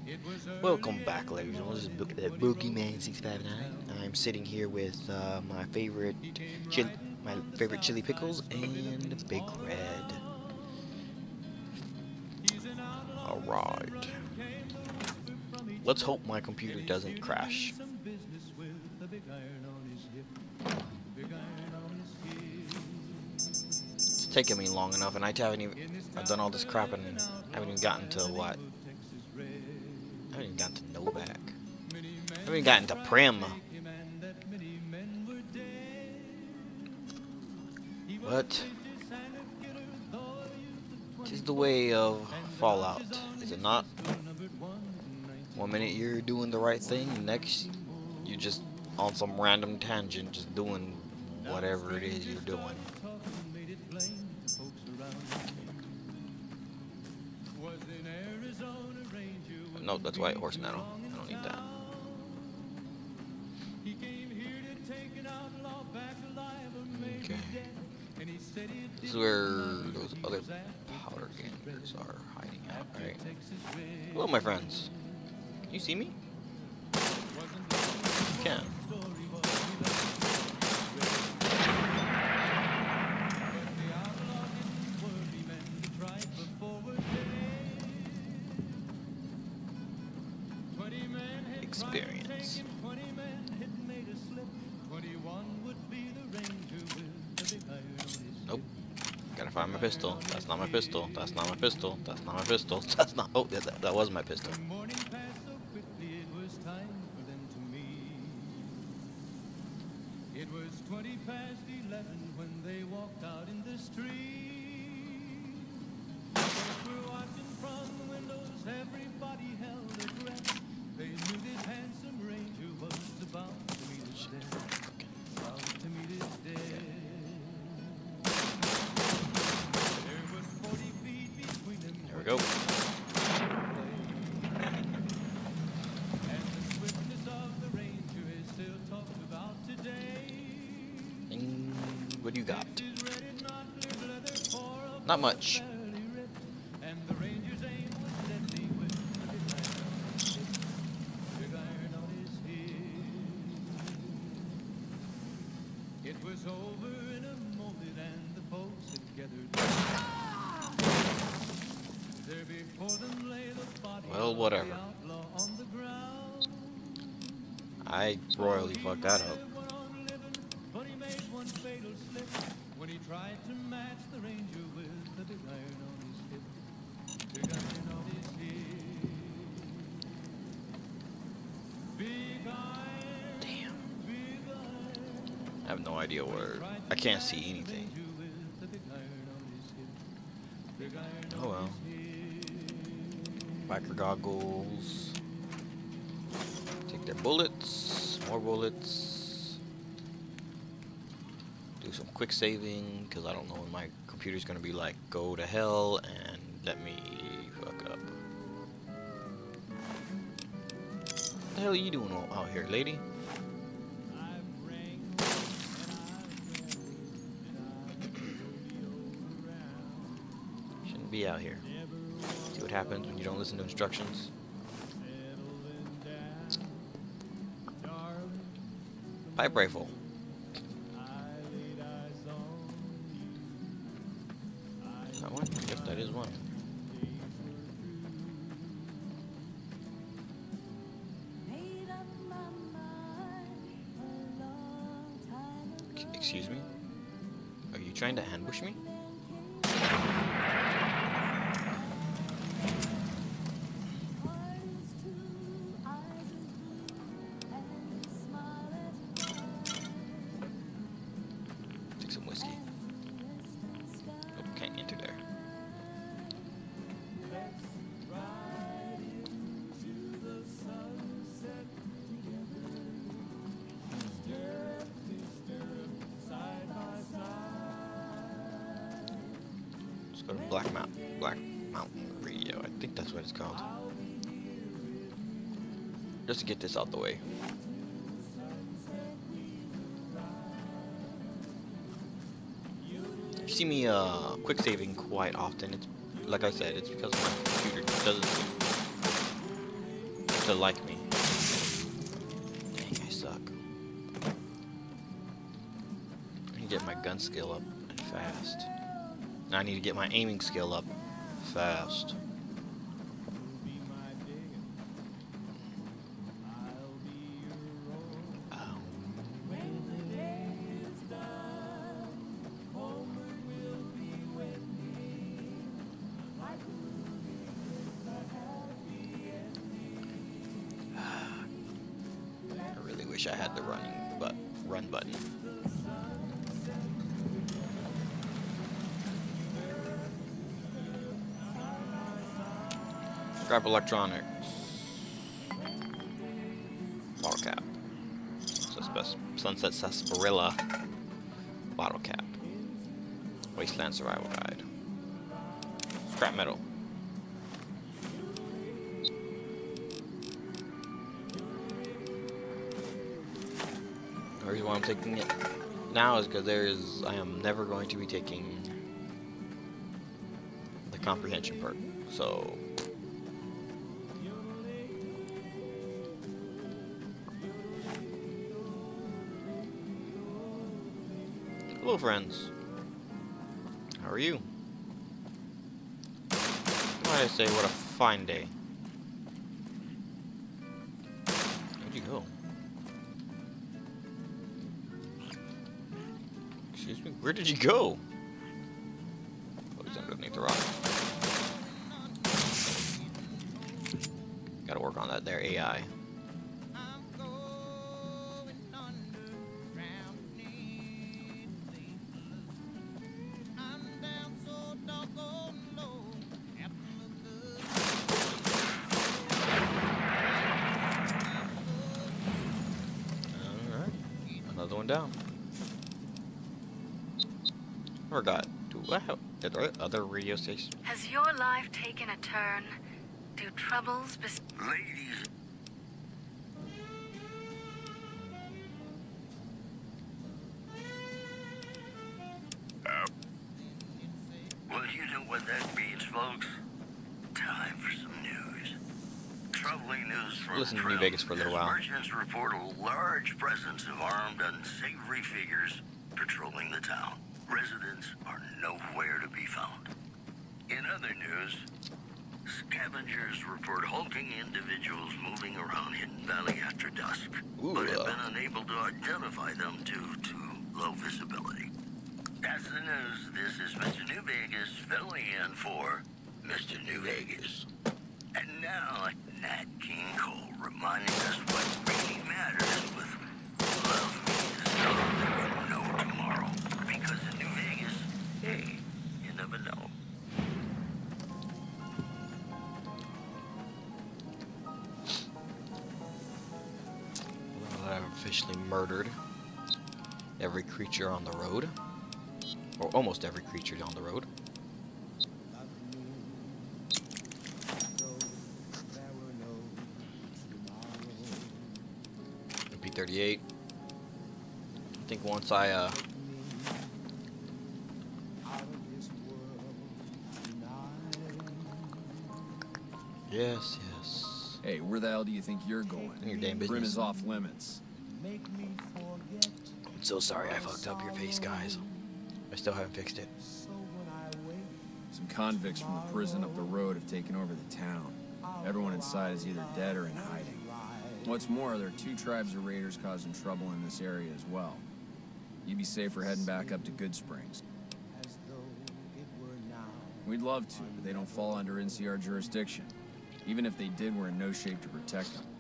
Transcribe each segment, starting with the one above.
Welcome back, ladies and gentlemen. This is Boogeyman659. I'm sitting here with my favorite chili pickles and Big Red. All right. Let's hope my computer doesn't crash. It's taken me long enough, and I've done all this crap and I haven't even gotten to what? I haven't even gotten to Novak. I haven't even gotten to Prim. But it is the way of Fallout, is it not? One minute you're doing the right thing, and next you're just on some random tangent, just doing whatever it is you're doing. No, that's White Horse Meadow. I don't need that. Okay. This is where those other powder gangers are hiding out, right? Hello, my friends. Can you see me? You can. Experience. Nope. Gotta find my pistol. That's not my pistol. That's not my pistol. That's not my pistol. That's not. Oh, that was my pistol. It was 20 past 11 when they walked out in the street. Folks were watching from the windows, everybody held their breath. They knew this handsome ranger was about to meet his death. About to meet his death. There was 40 feet between them. There we go. And the swiftness of the ranger is still talked about today. And what do you got? Not much. And the ranger's aim was deadly with big iron on his head. It was over in a moment and the folks had gathered. There before them lay the body Well, of whatever. the outlaw on the ground. I royally fucked that up. But he made one fatal slip when he tried to match the ranger with the big iron on his hip. Big iron on his hip. Big iron. Damn. Big iron. I have no idea where. I can't see anything. With the big iron on his hip. Big iron Oh on well. his hip. Biker goggles. Take their bullets. More bullets. Do some quick saving, because I don't know when my computer's gonna be like, go to hell and let me fuck up. What the hell are you doing out here, lady? Shouldn't be out here. See what happens when you don't listen to instructions. Pipe rifle. That one? Yep, that is one. Excuse me? Are you trying to ambush me? Take some whiskey. Nope, can't enter there. Let's go to Black Mountain Radio. I think that's what it's called. Just to get this out the way. You see me quick saving quite often. It's like I said, it's because my computer doesn't still like me. Dang, I suck. I need to get my gun skill up and fast. Now I need to get my aiming skill up fast. Wish I had the run button. Scrap electronics. Bottle cap. Sunset Sarsaparilla. Bottle cap. Wasteland Survival Guide. Scrap metal. The reason why I'm taking it now is because I am never going to be taking the comprehension perk. So hello friends. How are you? Why did I say what a fine day? Where'd you go? Excuse me? Where did you go? Oh, he's underneath the rock. Gotta work on that there AI. Alright. Another one down. Forgot. Are there other radio stations? Has your life taken a turn? Do troubles Ladies. Well, you know what that means, folks. Time for some news. Troubling news from Listen to Prim, New Vegas for a little as while. Merchants report a large presence of armed, unsavory figures patrolling the town. Residents are nowhere to be found. In other news, scavengers report hulking individuals moving around Hidden Valley after dusk, but have been unable to identify them due to low visibility. That's the news. This is Mr. New Vegas filling in for Mr. New Vegas. And now, Nat King Cole reminding us what really matters with love means no tomorrow. Because in New Vegas, hey, you never know. Well, I've officially murdered every creature on the road. Or almost every creature on the road. MP38. I think once I Yes, yes. Hey, where the hell do you think you're going? In your damn Prim business. is off limits. I'm so sorry I fucked up your face, guys. I still haven't fixed it. Some convicts from the prison up the road have taken over the town. Everyone inside is either dead or in hiding. What's more, there are 2 tribes of raiders causing trouble in this area as well. You'd be safer heading back up to Good Springs. We'd love to, but they don't fall under NCR jurisdiction. Even if they did, we're in no shape to protect them.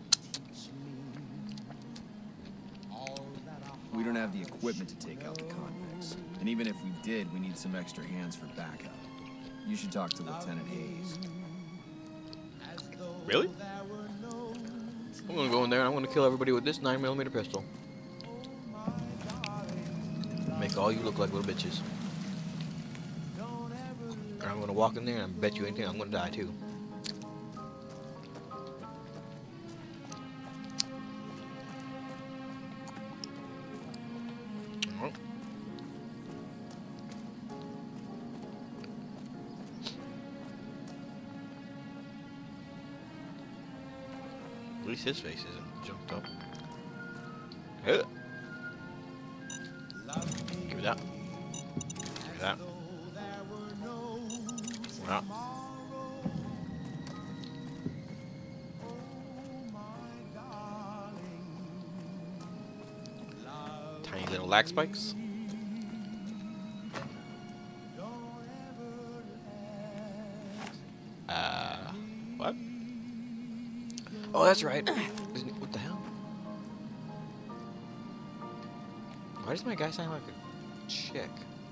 We don't have the equipment to take out the convicts. And even if we did, we need some extra hands for backup. You should talk to Lieutenant Hayes. Really? I'm gonna go in there and I'm gonna kill everybody with this 9mm pistol. Make all you look like little bitches. And I'm gonna walk in there and I bet you anything I'm gonna die too. At least his face isn't jumped up. Ugh. Give me that. Give me that. Yeah. Tiny little lag spikes. What? Oh, that's right. What the hell? Why does my guy sound like a chick?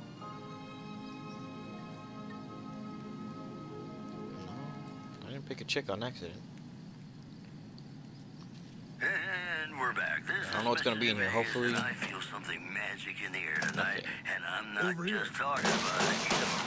No, I didn't pick a chick on accident. And we're back. This I don't know what's gonna be in here. Hopefully, I feel something magic in the air tonight, okay. and I'm not just talking about it.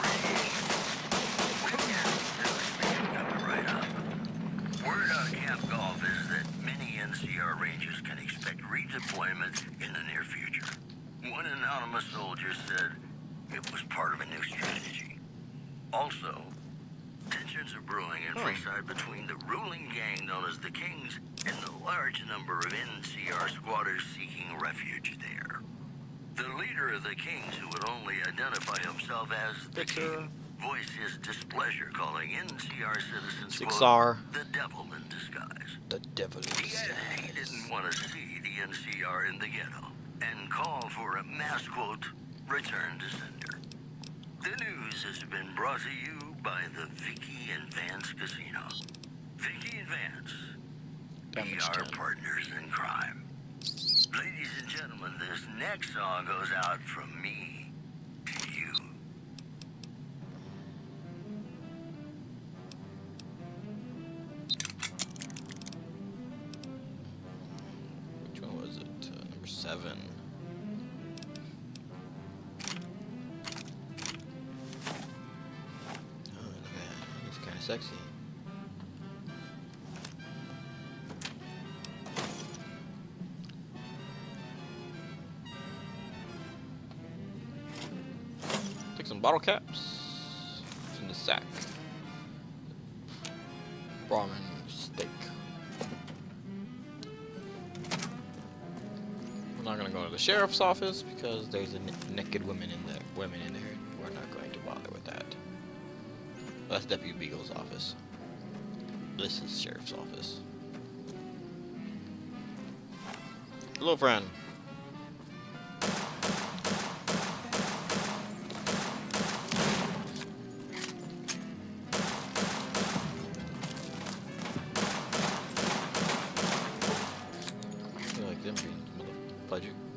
Coming right up. Word out of Camp Golf is that many NCR Rangers can expect redeployment in the near future. One anonymous soldier said it was part of a new strategy. Also, tensions are brewing in Freeside between the ruling gang known as the Kings and the large number of NCR squatters seeking refuge there. The leader of the Kings, who would only identify himself as the King, voiced his displeasure, calling NCR citizens, quote, the devil in disguise. The devil in disguise. He didn't want to see the NCR in the ghetto and called for a mass, quote, return to sender. The news has been brought to you by the Vicky and Vance Casino. Vicky and Vance, we are partners in crime. Ladies and gentlemen, this next song goes out from me to you. Which one was it? Number 7. Oh, look at that. It's kind of sexy. Take some bottle caps. It's in the sack. Ramen steak. We're not gonna go to the sheriff's office because there's a naked women in there. We're not going to bother with that. That's Deputy Beagle's office. This is sheriff's office. Hello, friend. I like them being mother fudger.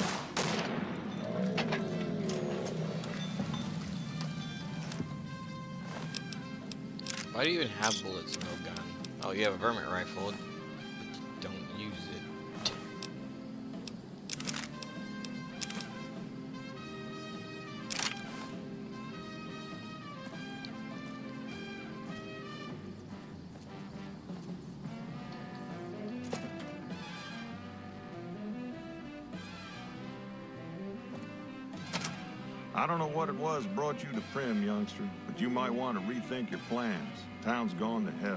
Why do you even have bullets, no gun? Oh, you have a vermin rifle, but don't use it. I don't know what it was brought you to Prim, youngster, but you might want to rethink your plans. Town's gone to hell.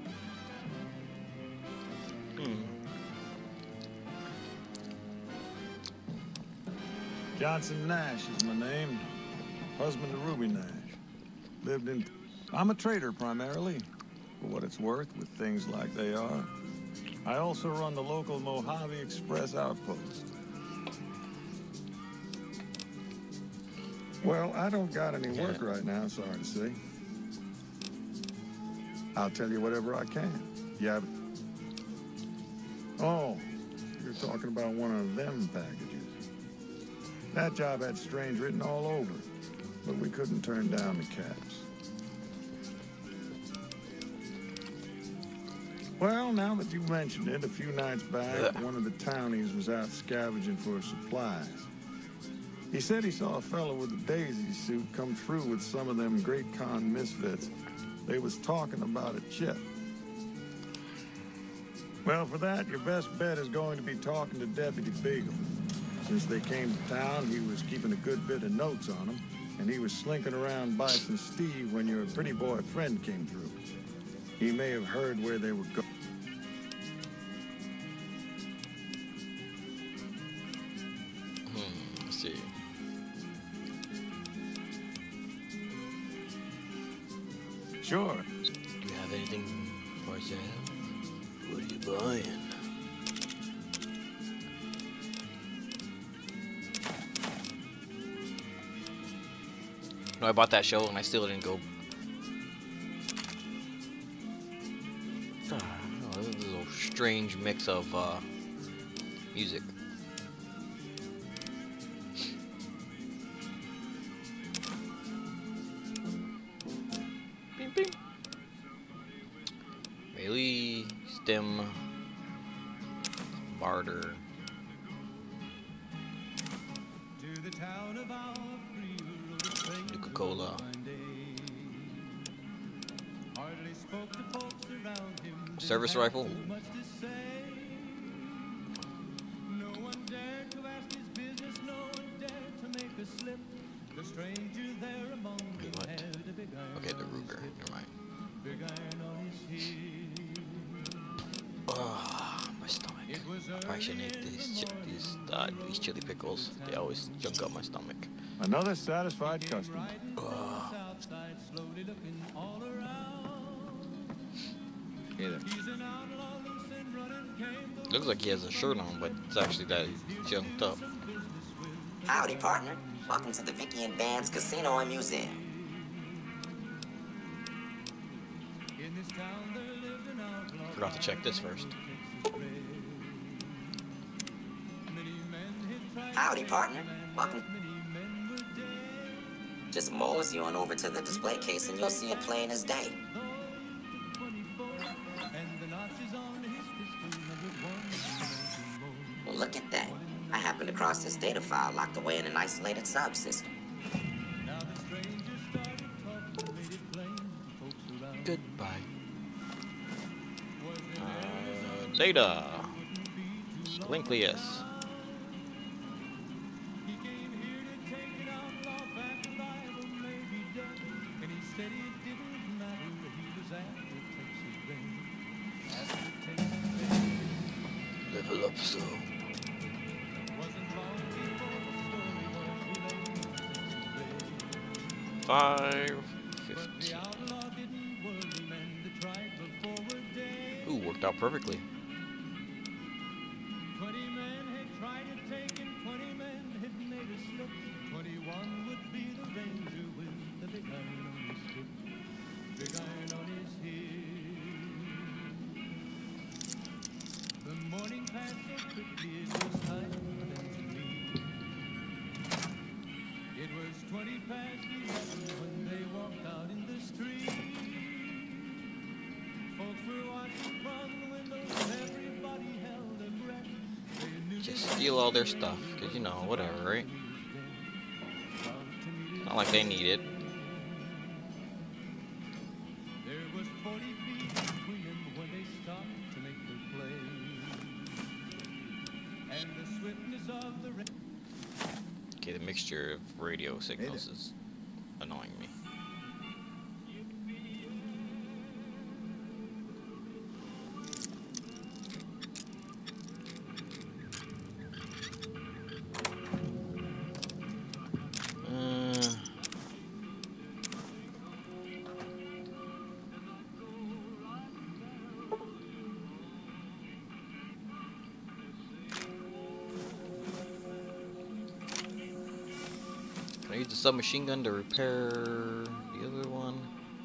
Johnson Nash is my name. Husband to Ruby Nash. Lived in... I'm a trader, primarily. For what it's worth, with things like they are. I also run the local Mojave Express outpost. Well, I don't got any work right now, sorry to say. I'll tell you whatever I can. Yeah. Oh, you're talking about one of them packages. That job had strange written all over, but we couldn't turn down the caps. Well, now that you mentioned it, a few nights back, one of the townies was out scavenging for supplies. He said he saw a fellow with a daisy suit come through with some of them Great Con misfits. They was talking about a chip. Well, for that, your best bet is going to be talking to Deputy Beagle. Since they came to town, he was keeping a good bit of notes on them, and he was slinking around Bison Steve when your pretty boy friend came through. He may have heard where they were going. Tarzan, what are you buying? No, I bought that show and I still didn't go. Oh, this is a strange mix of music. Bing, bing. Melee, stem, barter. Coca-Cola. Service rifle. Wait, what? Okay, the Ruger. Never mind. Oh, my stomach. I probably shouldn't eat these chili pickles. They always junk up my stomach. Another satisfied customer. Hey there. Looks like he has a shirt on, but it's actually that he's junked up. Howdy, partner. Welcome to the Vicky and Band's Casino and Museum. Forgot to check this first. Howdy, partner. Welcome. Just mosey on over to the display case and you'll see it plain as day. Well, look at that. I happened across this data file locked away in an isolated subsystem. Goodbye. Data. Linklius. Level up so. $5.50. Ooh, worked out perfectly. 20 men had tried to take him, 20 men had made a slip. 21 would be the ranger with the big iron on his hip. Big iron on his hip. The morning passed so quickly it was time for them to leave. It was 20 past 11 when they walked out in the street. Folks were watching from the windows, everybody held their breath. Just steal all their stuff, cause you know, whatever, right? Not like they need it. There was 40 feet between them when they stopped to make their play. And the swiftness of the rain. Okay, the mixture of radio signals is annoying me. Can I use the submachine gun to repair the other one?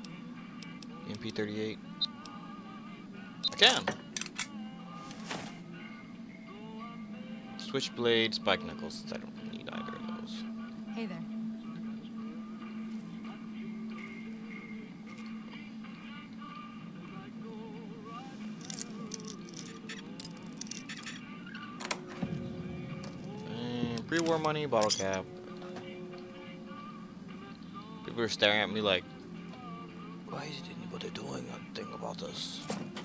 MP38. I can! Switchblade, spike knuckles. I don't need either of those. Hey there. And pre-war money, bottle cap. People are staring at me like, why is anybody doing a thing about this?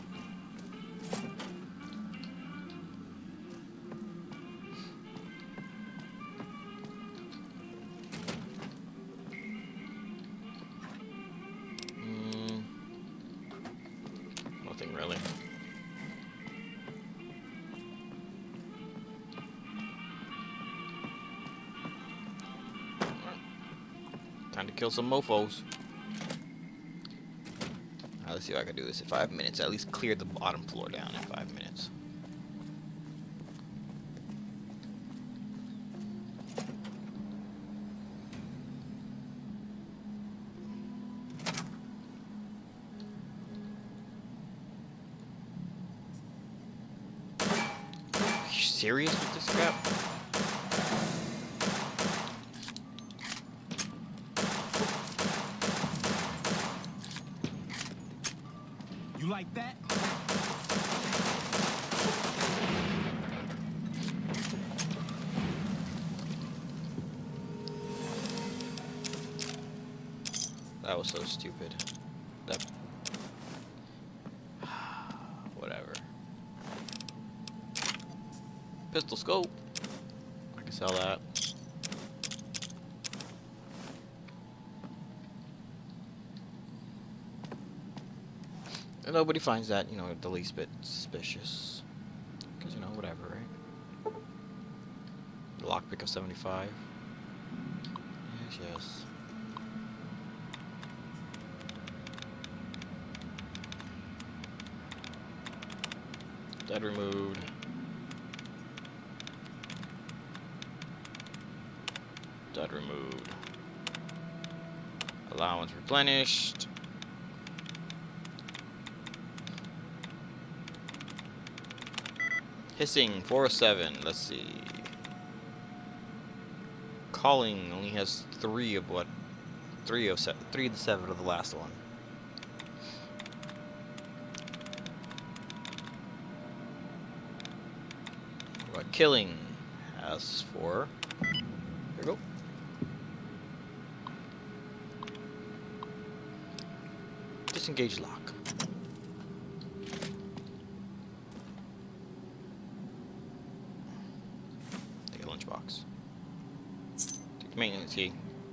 Nothing really. Time to kill some mofos. let's see if I can do this in 5 minutes. At least clear the bottom floor down in 5 minutes. Are you serious with this crap? You like that? That was so stupid. That... Whatever. Pistol scope. I can sell that. And nobody finds that, you know, the least bit suspicious. Because, you know, whatever, right? The lockpick of 75. Yes, yes. Dead removed. Dead removed. Allowance replenished. Hissing 407. Let's see. Calling only has 3 of what? 3 of the 7 of the last one. What killing has 4. There we go. Disengage lock. Take a lunchbox. Take the maintenance key.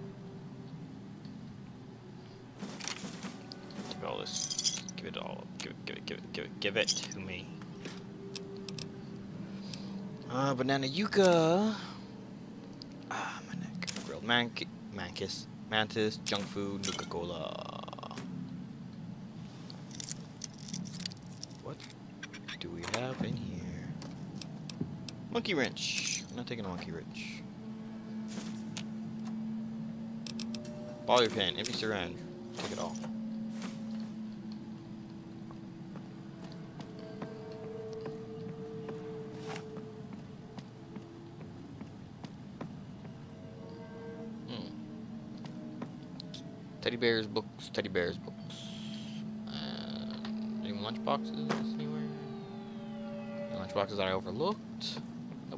Take all this. Give it all. Give it to me. Banana yucca. Ah, my neck. Grilled mantis, junk food, Nuka-Cola. What do we have in here? Monkey wrench. I'm not taking a monkey wrench. Bobby pin, empty syringe. Take it all. Teddy bears books, teddy bears books. Any lunchboxes anywhere? Any lunchboxes that I overlooked? Nope.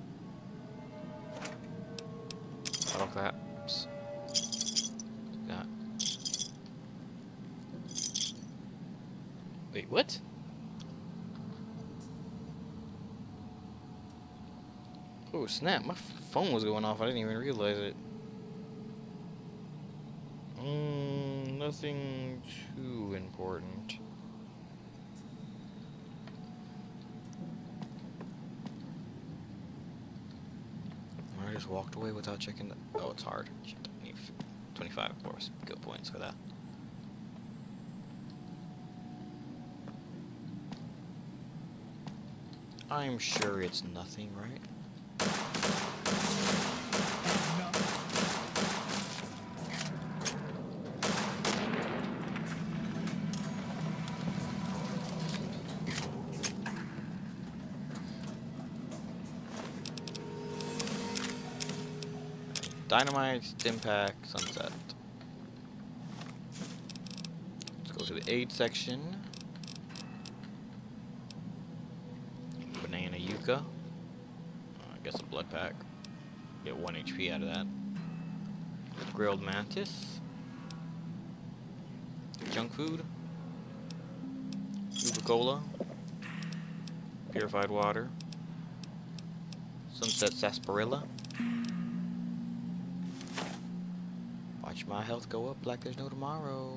Bottle caps. That. Wait, what? Oh snap, my phone was going off, I didn't even realize it. Nothing too important. I just walked away without checking the... Oh, it's hard. Shit, I need 25, of course. Good points for that. I'm sure it's nothing, right? Dynamite, Stimpack, Sunset. Let's go to the aid section. Banana yucca. I guess a blood pack. Get 1 HP out of that. Grilled mantis. Junk food. Nuka-Cola. Purified water. Sunset sarsaparilla. Watch my health go up like there's no tomorrow.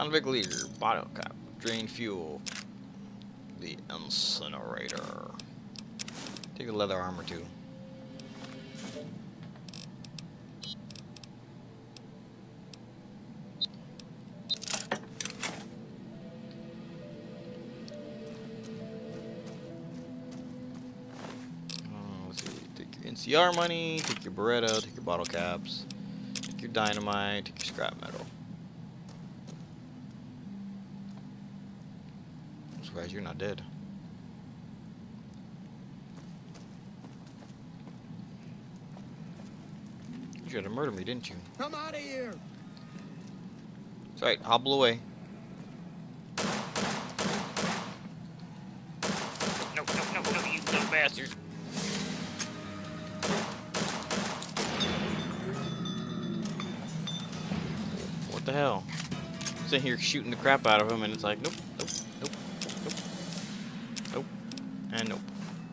Convict leader, bottle cap, drain fuel, the incinerator. Take a leather armor too. Let's see. Take your NCR money, take your Beretta, take your bottle caps, take your dynamite, take your scrap metal. I'm surprised you're not dead. You tried to murder me, didn't you? Come out of here! It's alright, hobble away. No, you little bastard. What the hell? Sitting here shooting the crap out of him, and it's like, nope, and nope.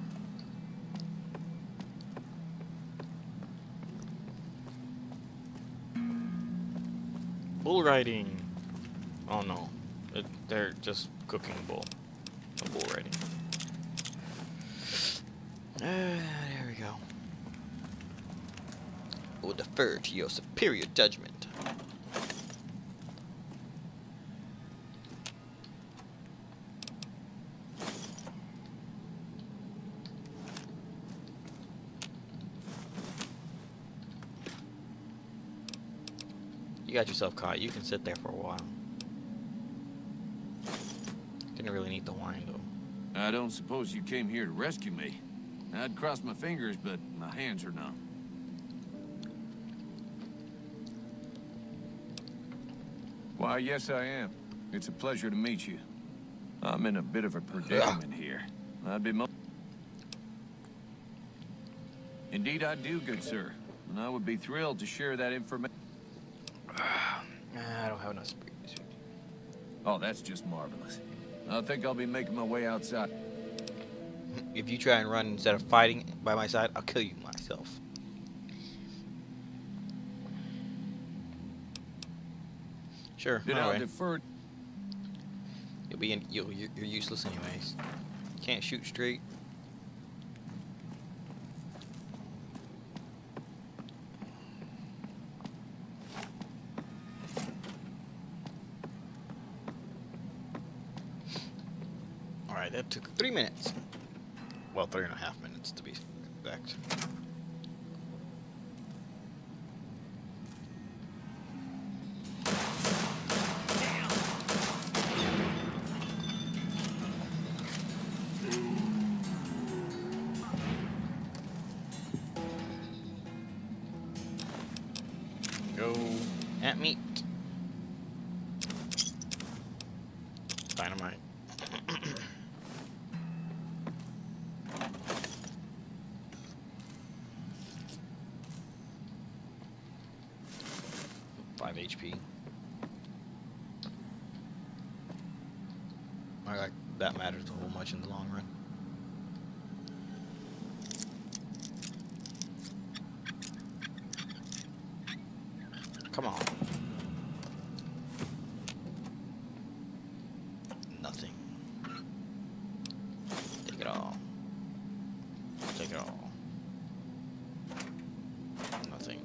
Bull riding. Oh no, they're just cooking bull. No bull riding. There we go. I will defer to your superior judgment. You got yourself caught. You can sit there for a while. Didn't really need the wine, though. I don't suppose you came here to rescue me. I'd cross my fingers, but my hands are numb. Why, yes, I am. It's a pleasure to meet you. I'm in a bit of a predicament here. I'd be Indeed, I do, good sir. And I would be thrilled to share that information. I don't have enough space. Oh, that's just marvelous. I think I'll be making my way outside. If you try and run instead of fighting by my side, I'll kill you myself. Sure. Then I'll defer. You're useless anyways. Can't shoot straight. Alright, that took 3 minutes. Well, 3.5 minutes to be exact. Go at meat. Dynamite. HP. Alright, that matters a whole much in the long run. Come on. Nothing. Take it all. Take it all. Nothing.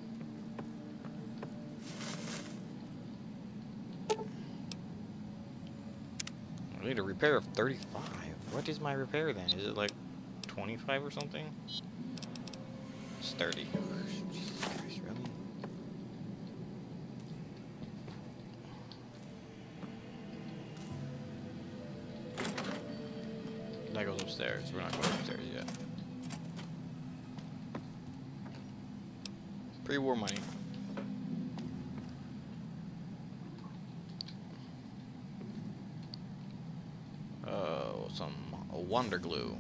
I need a repair of 35. What is my repair then? Is it like 25 or something? It's 30. Jesus Christ, really? That goes upstairs. We're not going upstairs yet. Pre-war money. Some wonder glue.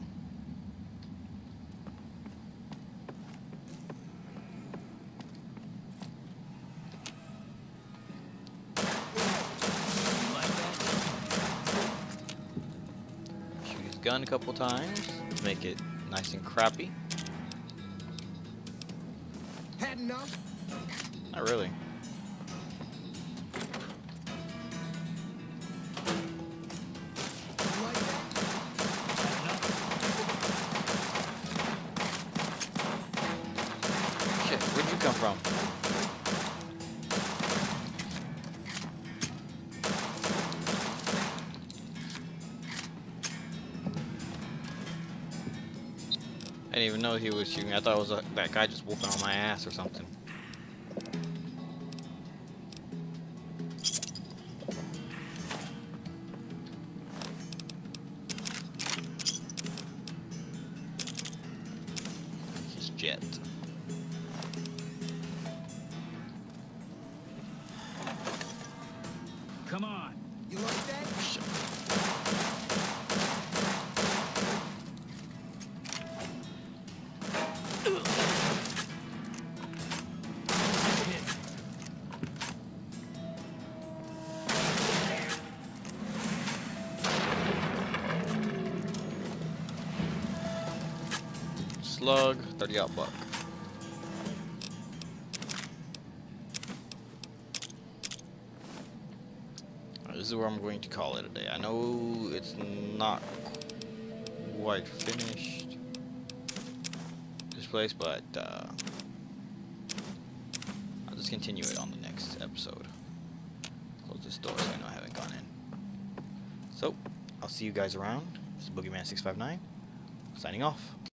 Shoot his gun a couple times, make it nice and crappy. Had enough? Not really. come from? I didn't even know he was shooting. I thought it was that guy just whooping on my ass or something. His jet. Come on. You like that? Shit. Slug, 30 out buck. This is where I'm going to call it a day. I know it's not quite finished, this place, but I'll just continue it on the next episode. Close this door so I know I haven't gone in. So, I'll see you guys around. This is Boogeyman659, signing off.